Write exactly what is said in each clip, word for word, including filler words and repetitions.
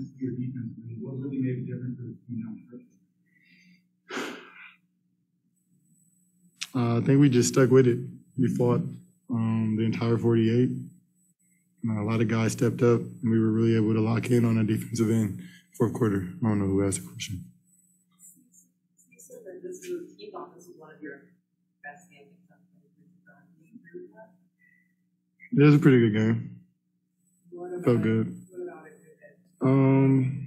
offense, your defense? I mean, what really made a difference for the team on the first? Uh, I think we just stuck with it. We fought um, the entire forty-eight. Uh, a lot of guys stepped up, and we were really able to lock in on a defensive end fourth quarter. I don't know who asked the question. You said that this was, you thought this was one of your best games. It was a pretty good game. What about Felt it? good. What about it? Um,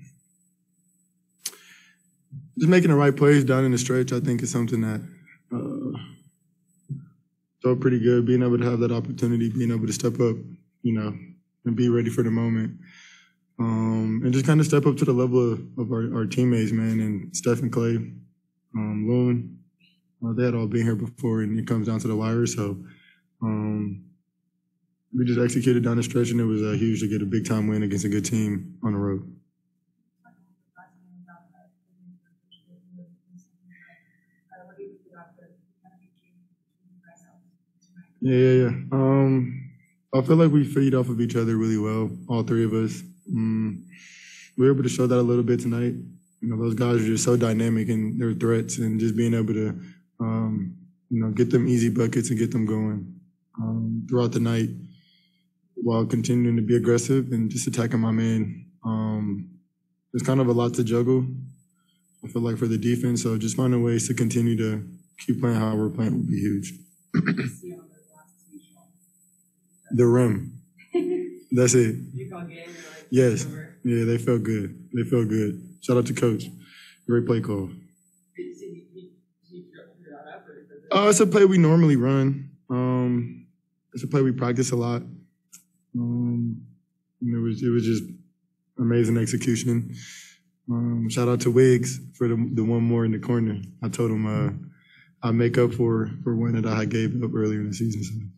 just making the right plays down in the stretch, I think, is something that uh, felt pretty good. Being able to have that opportunity, being able to step up, you know, and be ready for the moment. Um, and just kind of step up to the level of, of our, our teammates, man, and Steph and Clay, um, Loon. Uh, they had all been here before, and it comes down to the wire. So um, we just executed down the stretch, and it was uh, huge to get a big-time win against a good team on the road. Yeah, yeah, yeah. Um, I feel like we feed off of each other really well, all three of us. Um, we were able to show that a little bit tonight. You know, those guys are just so dynamic in their threats, and just being able to, um, you know, get them easy buckets and get them going um, throughout the night while continuing to be aggressive and just attacking my man. Um, there's kind of a lot to juggle, I feel like, for the defense. So just finding ways to continue to keep playing how we're playing would be huge. The rim. That's it. Yes. Yeah, they felt good. They felt good. Shout out to Coach. Great play call. Uh, it's a play we normally run. Um, it's a play we practice a lot. Um, and it was it was just amazing execution. Um, shout out to Wiggs for the the one more in the corner. I told him uh, I'd make up for for one that I gave up earlier in the season. So.